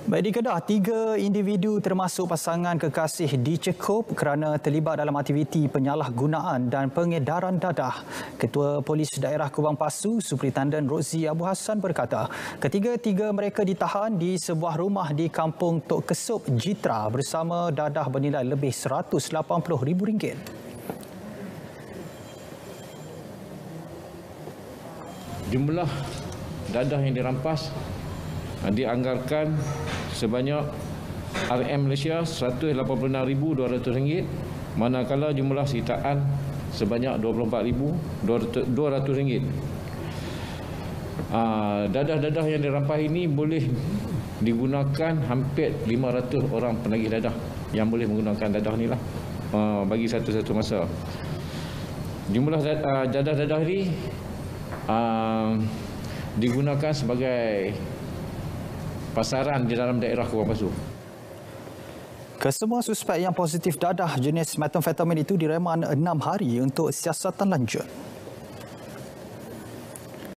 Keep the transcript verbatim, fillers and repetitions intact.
Baik, di Kedah, tiga individu termasuk pasangan kekasih dicekup kerana terlibat dalam aktiviti penyalahgunaan dan pengedaran dadah. Ketua Polis Daerah Kubang Pasu, Superintendent Rozi Abu Hassan berkata, ketiga-tiga mereka ditahan di sebuah rumah di Kampung Tok Kesup, Jitra bersama dadah bernilai lebih seratus lapan puluh ribu ringgit. Jumlah dadah yang dirampas dianggarkan sebanyak R M Malaysia seratus lapan puluh enam ribu dua ratus ringgit, manakala jumlah sitaan sebanyak dua puluh empat ribu dua ratus ringgit. Dadah-dadah yang dirampas ini boleh digunakan hampir lima ratus orang penagih dadah yang boleh menggunakan dadah inilah bagi satu-satu masa. Jumlah dadah-dadah ini digunakan sebagai pasaran di dalam daerah Kubang Pasu. Kesemua suspek yang positif dadah jenis metamfetamin itu direman enam hari untuk siasatan lanjut.